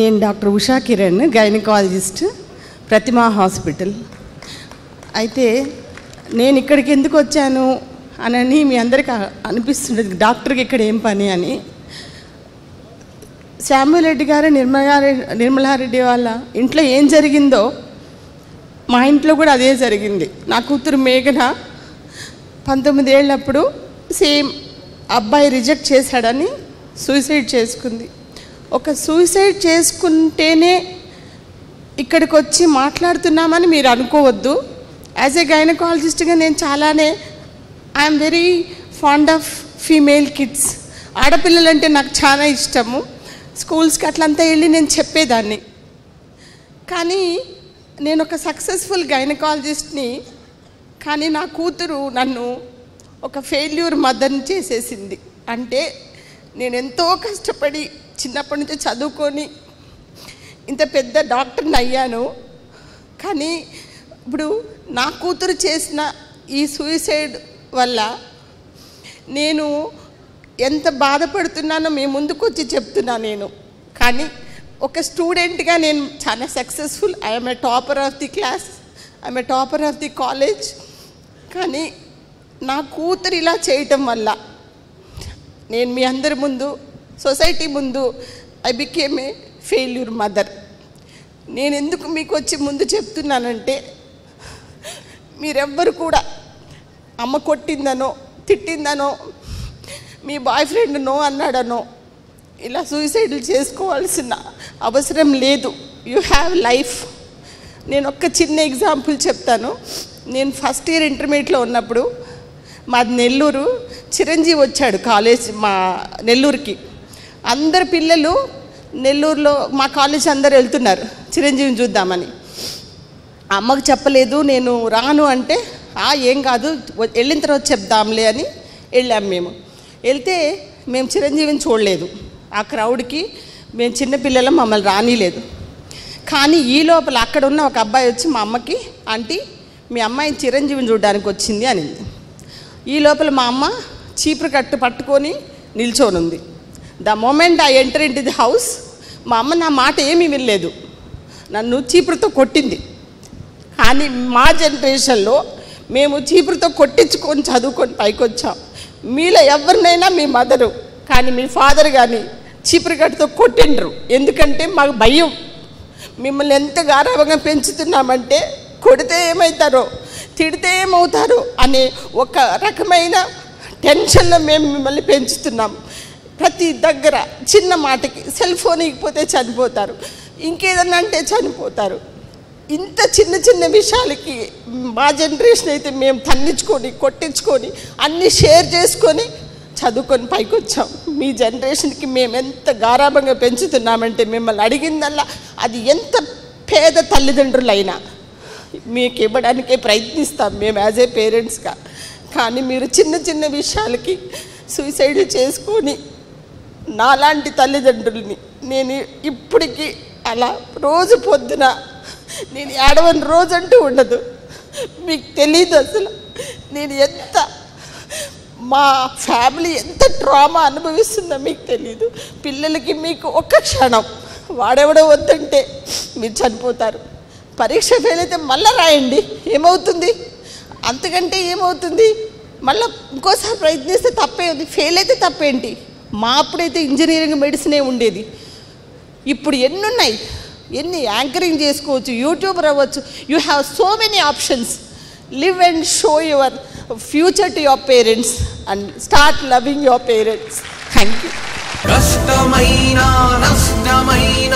నేను doctor Usha Kiran, gynaecologist, Pratima hospital. అయితే నేను ఇక్కడికి ఎందుకు వచ్చాను అని మీ అందరికీ అనిపిస్తుంటుంది, డాక్టర్కి ఇక్కడ ఏం పని అని. శామ్యూల్ రెడ్డి గారు, నిర్మలారెడ్డి వాళ్ళ ఇంట్లో ఏం జరిగిందో మా ఇంట్లో కూడా అదే జరిగింది. నా కూతురు మేఘన 19 ఏళ్ళప్పుడు సేమ్ అబ్బాయి రిజెక్ట్ చేశాడని సూసైడ్ చేసుకుంది. ఒక సూసైడ్ చేసుకుంటేనే ఇక్కడికి వచ్చి మాట్లాడుతున్నామని మీరు అనుకోవద్దు. యాజ్ ఏ గైనకాలజిస్ట్గా నేను చాలానే I'm very fond of female kids. ఆడపిల్లలంటే నాకు చాలా ఇష్టము. స్కూల్స్కి అట్లంతా వెళ్ళి నేను చెప్పేదాన్ని. కానీ నేను ఒక సక్సెస్ఫుల్ గైనకాలజిస్ట్ని, కానీ నా కూతురు నన్ను ఒక ఫెయిల్యూర్ మదర్ని చేసేసింది. అంటే నేను ఎంతో కష్టపడి చిన్నప్పటి నుంచి చదువుకొని ఇంత పెద్ద డాక్టర్ని అయ్యాను. కానీ ఇప్పుడు నా కూతురు చేసిన ఈ సూసైడ్ వల్ల నేను ఎంత బాధపడుతున్నానో మీ ముందుకు వచ్చి చెప్తున్నా నేను. కానీ ఒక స్టూడెంట్గా నేను చాలా successful. I'm a topper of the class, I'm a topper of the college. కానీ నా కూతురు ఇలా చేయటం వల్ల నేను మీ అందరి ముందు, సొసైటీ ముందు I became a failure mother. నేను ఎందుకు మీకు వచ్చి ముందు చెప్తున్నానంటే, మీరెవ్వరు కూడా అమ్మ కొట్టిందనో తిట్టిందనో మీ బాయ్ ఫ్రెండ్ నో అన్నాడనో ఇలా సూసైడ్లు చేసుకోవాల్సిన అవసరం లేదు. You have life. నేను ఒక చిన్న ఎగ్జాంపుల్ చెప్తాను. నేను ఫస్ట్ ఇయర్ ఇంటర్మీడియట్లో ఉన్నప్పుడు మాది నెల్లూరు. చిరంజీవి వచ్చాడు కాలేజ్ మా నెల్లూరుకి. అందరు పిల్లలు నెల్లూరులో మా కాలేజ్ అందరు వెళ్తున్నారు చిరంజీవిని చూద్దామని. అమ్మకు చెప్పలేదు, నేను రాను అంటే ఏం కాదు వెళ్ళిన తర్వాత చెప్దాంలే అని వెళ్ళాము. వెళ్తే మేము చిరంజీవిని చూడలేదు. ఆ క్రౌడ్కి మేము చిన్నపిల్లలు, మమ్మల్ని రానిలేదు. కానీ ఈ లోపల అక్కడ ఉన్న ఒక అబ్బాయి వచ్చి మా అమ్మకి, ఆంటీ మీ అమ్మాయి చిరంజీవిని చూడడానికి వచ్చింది అనింది. ఈ లోపల మా అమ్మ చీపురు కట్టు పట్టుకొని నిల్చోనుంది. The moment I enter into the house, మా అమ్మ నా మాట ఏమీ వినలేదు, నన్ను చీపురుతో కొట్టింది. కానీ మా జనరేషన్లో మేము చీపురుతో కొట్టించుకొని చదువుకొని పైకి వచ్చాం. మీలో ఎవరినైనా మీ మదరు కానీ మీ ఫాదర్ కానీ చీపురు కట్టుతో కొట్టిండ్రు. ఎందుకంటే మాకు భయం. మిమ్మల్ని ఎంత గారాబంగా పెంచుతున్నామంటే కొడితే ఏమవుతారో, తిడితే ఏమవుతారో అనే ఒక రకమైన టెన్షన్లో మేము మిమ్మల్ని పెంచుతున్నాం. ప్రతి దగ్గర చిన్న మాటకి సెల్ ఫోన్ ఇకపోతే చనిపోతారు, ఇంకేదన్నా అంటే చనిపోతారు. ఇంత చిన్న చిన్న విషయాలకి మా జనరేషన్ అయితే మేము తన్నించుకొని కొట్టించుకొని అన్నీ షేర్ చేసుకొని చదువుకొని పైకి వచ్చాం. మీ జనరేషన్కి మేము ఎంత గారాబంగా పెంచుతున్నామంటే మిమ్మల్ని అడిగిందల్లా అది ఎంత పేద తల్లిదండ్రులైనా మీకు ఇవ్వడానికే ప్రయత్నిస్తాం మేము యాజ్ ఏ పేరెంట్స్గా. కానీ మీరు చిన్న చిన్న విషయాలకి సూసైడ్ చేసుకొని నాలాంటి తల్లిదండ్రుల్ని నేను ఇప్పటికీ అలా రోజు పొద్దున నేను ఏడవని రోజు అంటూ ఉండదు. మీకు తెలీదు అసలు నేను ఎంత, మా ఫ్యామిలీ ఎంత ట్రామా అనుభవిస్తుందో మీకు తెలీదు. పిల్లలకి మీకు ఒక్క క్షణం వాడెవడో వద్దంటే మీరు చనిపోతారు. పరీక్ష ఫెయిల్ అయితే మళ్ళీ రాయండి, ఏమవుతుంది? అంతకంటే ఏమవుతుంది? మళ్ళీ ఇంకోసారి ప్రయత్నిస్తే తప్పే ఉంది. ఫెయిల్ అయితే తప్పేంటి? మా అప్పుడైతే ఇంజనీరింగ్ మెడిసినే ఉండేది. ఇప్పుడు ఎన్నున్నాయి, ఎన్ని యాంకరింగ్ చేసుకోవచ్చు, యూట్యూబర్ అవ్వచ్చు. You have so many options. Live and show your future to your parents and start loving your parents. Thank you.